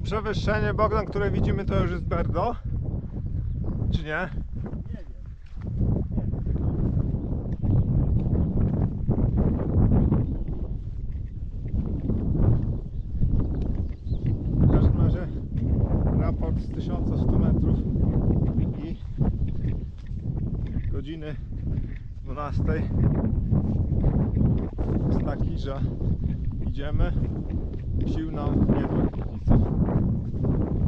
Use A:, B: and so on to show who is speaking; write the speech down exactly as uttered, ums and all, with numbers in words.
A: przewyższenie, Bogdan, które widzimy, to już jest Berdo? Czy nie? W każdym razie raport z tysiąca stu metrów i godziny dwunastej jest taki, że idziemy, sił nam nie brakuje.